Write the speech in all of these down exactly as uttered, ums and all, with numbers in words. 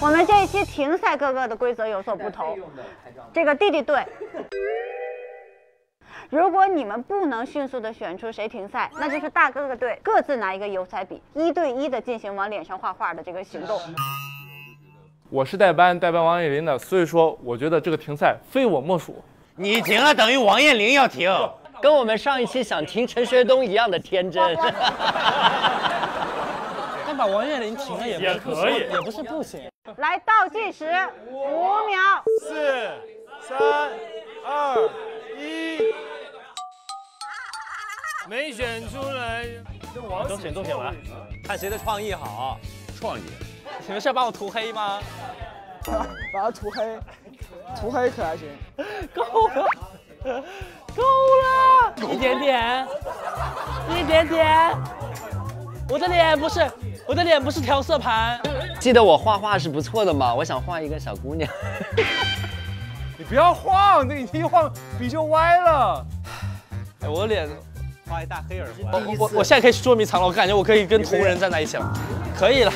我们这一期停赛哥哥的规则有所不同，这个弟弟队。 如果你们不能迅速的选出谁停赛，那就是大哥哥队各自拿一个油彩笔，一对一的进行往脸上画画的这个行动。 我是代班代班王彦霖的，所以说我觉得这个停赛非我莫属。 你停了等于王彦霖要停， 跟我们上一期想停陈学冬一样的天真。 但把王彦霖停了也也可以， 也不是不行。 来倒计时五秒， 四、三、二、一。 没选出来， 都选都选完， 看谁的创意好。创意， 你们是要把我涂黑吗？ 把它涂黑，涂黑可还行？ 够了，够了，一点点，一点点。我的脸不是，我的脸不是调色盘。 记得我画画是不错的嘛，我想画一个小姑娘。 你不要晃，这你一晃笔就歪了。 哎，我的脸。 画一大黑耳环。 我我我现在可以去捉迷藏了，我感觉我可以跟同人站在一起了，可以了。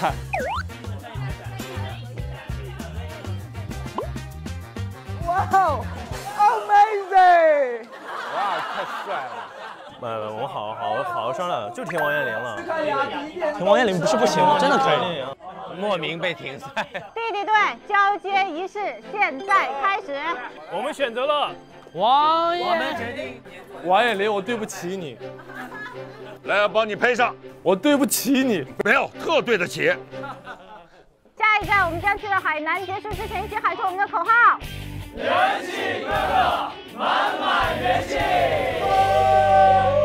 哇哦 ，amazing！ 哇，太帅了！ 没有没有，我们好好好好商量，就停王彦霖了。 停王彦霖不是不行，真的可以。 莫名被停赛。 弟弟队交接仪式现在开始。 我们选择了。 王彦， 我们决定， 王彦霖，我对不起你， 来，我帮你配上。 我对不起你， 没有，特对得起。 下一站我们将去的海南，结束之前一起喊出我们的口号： 元气哥哥，满满元气。